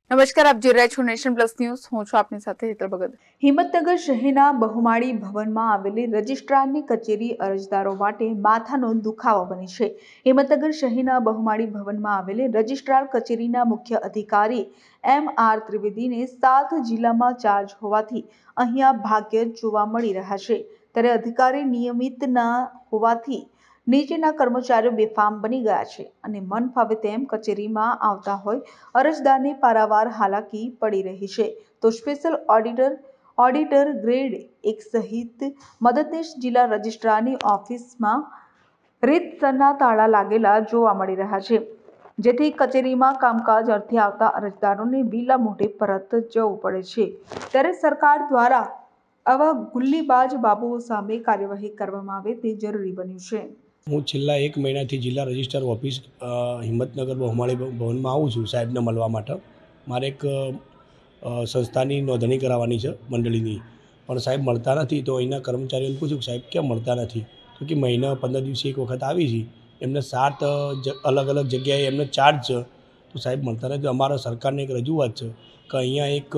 નમસ્કાર, આપ જોઈ રહ્યા છો નેશન પ્લસ ન્યૂઝ. હું છું આપની સાથે હેતલ ભગત. હિંમતનગર શહેરના બહુમાળી ભવનમાં આવેલી રજિસ્ટ્રારની કચેરી અરજદારો માટે માથાનો દુખાવો બની છે. હિંમતનગર શહેરના બહુમાળી ભવનમાં આવેલી રજિસ્ટ્રાર કચેરીના મુખ્ય અધિકારી M.R. ત્રિવેદીને 7 જિલ્લામાં ચાર્જ હોવાથી અહીંયા ભાગ્ય જોવા મળી રહ્યા છે. ત્યારે અધિકારી નિયમિત ન હોવાથી નીચેના કર્મચારીઓ બેફામ બની ગયા છે અને મન ફાવે તેમ કચેરીમાં આવતા હોય અરજદારને પારાવાર હાલાકી પડી રહી છે. તો સ્પેશિયલ ઓડિટર ગ્રેડ 1 સહિત મદદનીશ જિલ્લા રજિસ્ટ્રારની ઓફિસમાં રીતસરના તાળા લાગેલા જોવા મળી રહ્યા છે, જેથી કચેરીમાં કામકાજ અર્થે આવતા અરજદારોને વિલા મોઢે પરત જવું પડે છે. ત્યારે સરકાર દ્વારા આવા ગુલ્લીબાજ બાબુઓ સામે કાર્યવાહી કરવામાં આવે તે જરૂરી બન્યું છે. હું છેલ્લા 1 મહિનાથી જિલ્લા રજિસ્ટ્રાર ઓફિસ હિંમતનગર બહુમાળી ભવનમાં આવું છું સાહેબને મળવા માટે. મારે એક સંસ્થાની નોંધણી કરાવવાની છે મંડળીની, પણ સાહેબ મળતા નથી. તો અહીંના કર્મચારીઓને પૂછ્યું સાહેબ કેમ મળતા નથી, તો કે મહિના 15 દિવસે એક વખત આવી છે, એમને 7 અલગ અલગ જગ્યાએ એમને ચાર્જ છે, તો સાહેબ મળતા નથી. અમારા સરકારને એક રજૂઆત છે કે અહીંયા એક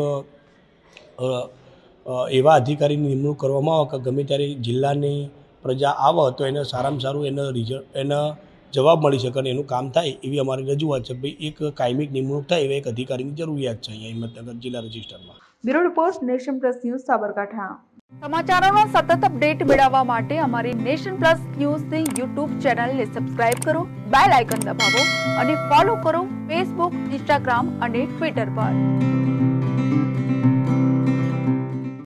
એવા અધિકારીની નિમણૂક કરવામાં આવે કે ગમે ત્યારે જિલ્લાની પ્રજા આવે તો એને સારામાં સારું એના જવાબ મળી શકે અને એનું કામ થાય એવી અમારી રજૂઆત છે. ભાઈ એક કાયમિક નિમણૂક થાય એવા એક અધિકારીની જરૂરિયાત છે અહીંયા હિંમતનગર જિલ્લા રજિસ્ટરમાં. Bureau report, nation plus news, Sabarkantha. સમાચારોનો સતત અપડેટ મેળવવા માટે અમારી નેશન પ્લસ ન્યૂઝની યુટ્યુબ ચેનલને સબસ્ક્રાઇબ કરો, બેલ આઇકન દબાવો અને ફોલો કરો ફેસબુક, ઇન્સ્ટાગ્રામ અને ટ્વિટર પર.